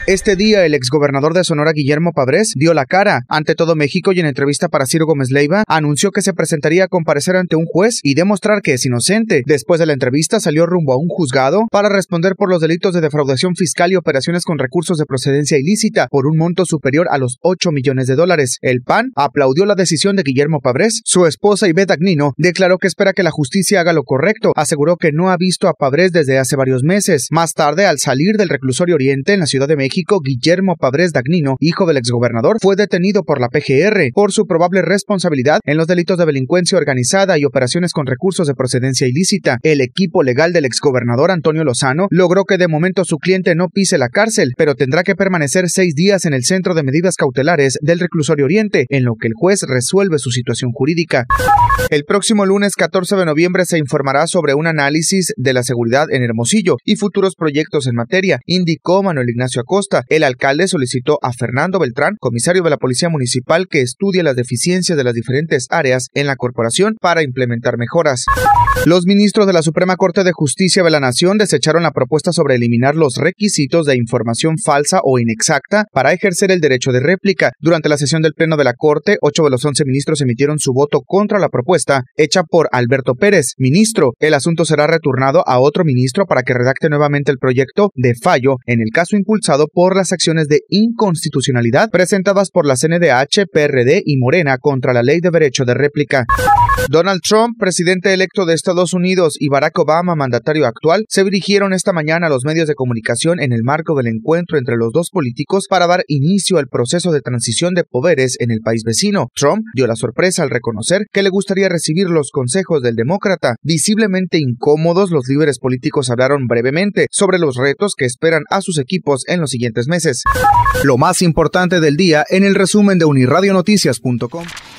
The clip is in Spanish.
Este día, el exgobernador de Sonora, Guillermo Pavres, dio la cara ante todo México y en entrevista para Ciro Gómez Leiva, anunció que se presentaría a comparecer ante un juez y demostrar que es inocente. Después de la entrevista, salió rumbo a un juzgado para responder por los delitos de defraudación fiscal y operaciones con recursos de procedencia ilícita por un monto superior a los $8 millones. El PAN aplaudió la decisión de Guillermo Pavres. Su esposa, Ivette Dagnino, declaró que espera que la justicia haga lo correcto. Aseguró que no ha visto a Pavres desde hace varios meses. Más tarde, al salir del reclusorio Oriente en la Ciudad de México, Guillermo Pavres Dagnino, hijo del exgobernador, fue detenido por la PGR por su probable responsabilidad en los delitos de delincuencia organizada y operaciones con recursos de procedencia ilícita. El equipo legal del exgobernador Antonio Lozano logró que de momento su cliente no pise la cárcel, pero tendrá que permanecer 6 días en el Centro de Medidas Cautelares del reclusorio Oriente, en lo que el juez resuelve su situación jurídica. El próximo lunes 14 de noviembre se informará sobre un análisis de la seguridad en Hermosillo y futuros proyectos en materia, indicó Manuel Ignacio Acosta. El alcalde solicitó a Fernando Beltrán, comisario de la Policía Municipal, que estudie las deficiencias de las diferentes áreas en la corporación para implementar mejoras. Los ministros de la Suprema Corte de Justicia de la Nación desecharon la propuesta sobre eliminar los requisitos de información falsa o inexacta para ejercer el derecho de réplica. Durante la sesión del Pleno de la Corte, 8 de los 11 ministros emitieron su voto contra la propuesta hecha por Alberto Pérez, ministro. El asunto será retornado a otro ministro para que redacte nuevamente el proyecto de fallo en el caso impulsado por las acciones de inconstitucionalidad presentadas por la CNDH, PRD y Morena contra la ley de derecho de réplica. Donald Trump, presidente electo de Estados Unidos, y Barack Obama, mandatario actual, se dirigieron esta mañana a los medios de comunicación en el marco del encuentro entre los dos políticos para dar inicio al proceso de transición de poderes en el país vecino. Trump dio la sorpresa al reconocer que le gustaría recibir los consejos del demócrata. Visiblemente incómodos, los líderes políticos hablaron brevemente sobre los retos que esperan a sus equipos en los siguientes meses. Lo más importante del día en el resumen de Unirradionoticias.com.